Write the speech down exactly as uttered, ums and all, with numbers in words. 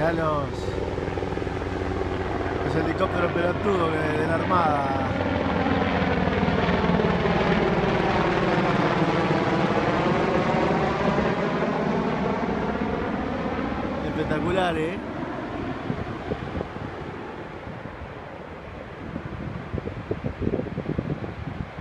Mirá los, los helicópteros pelotudos de, de la Armada. Espectacular, ¿eh?